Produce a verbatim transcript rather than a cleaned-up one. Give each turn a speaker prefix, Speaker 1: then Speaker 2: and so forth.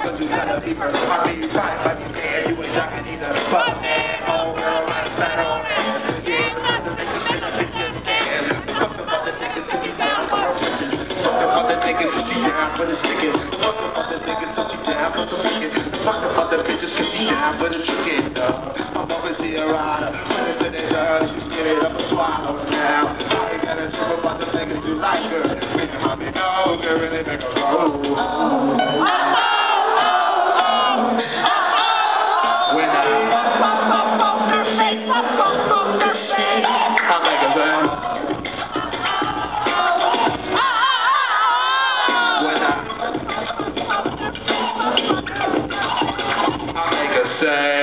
Speaker 1: cause you gotta be her. I mean, you try if I be dead, you ain't jocking either. Fuck man, home girl, I'm sad on ass. Yeah, the niggas bitch, bitch, just stand. Fuck the mother niggas, cause you down for her bitches. Fuck the mother niggas, cause you down for the chicken. Fuck the mother niggas, cause you down for the chicken. Fuck the mother bitches, cause you down for the chicken. I'm always here, rider. When it's in the dirt, you get it up and swallow now. I ain't got a trip about the niggas you like her. Make your mommy know, girl, really make her roll. When I I make a sound. When I I make a sound.